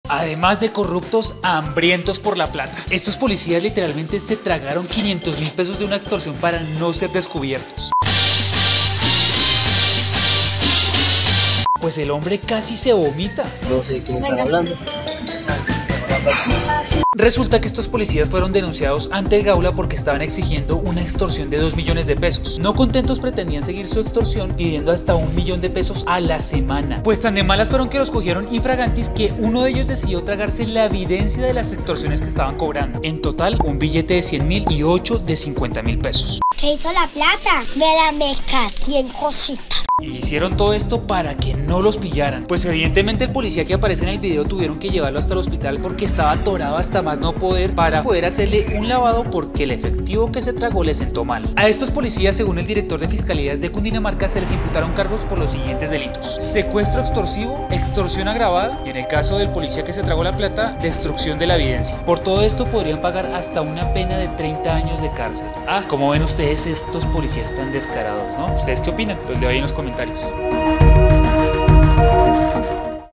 Además de corruptos, hambrientos por la plata. Estos policías literalmente se tragaron 500.000 pesos de una extorsión para no ser descubiertos. Pues el hombre casi se vomita. No sé de qué me están hablando. Resulta que estos policías fueron denunciados ante el Gaula porque estaban exigiendo una extorsión de 2 millones de pesos. No contentos, pretendían seguir su extorsión pidiendo hasta 1 millón de pesos a la semana. Pues tan de malas fueron que los cogieron infragantis que uno de ellos decidió tragarse la evidencia de las extorsiones que estaban cobrando. En total, un billete de 100.000 y 8 de 50.000 pesos. ¿Qué hizo la plata? Me la mecaté en cosita. Y hicieron todo esto para que no los pillaran. Pues evidentemente el policía que aparece en el video tuvieron que llevarlo hasta el hospital porque estaba atorado hasta más no poder para poder hacerle un lavado porque el efectivo que se tragó le sentó mal. A estos policías, según el director de Fiscalías de Cundinamarca, se les imputaron cargos por los siguientes delitos: secuestro extorsivo, extorsión agravada y, en el caso del policía que se tragó la plata, destrucción de la evidencia. Por todo esto podrían pagar hasta una pena de 30 años de cárcel. ¿Cómo ven ustedes estos policías tan descarados, no? ¿Ustedes qué opinan? Los leo ahí en los comentarios.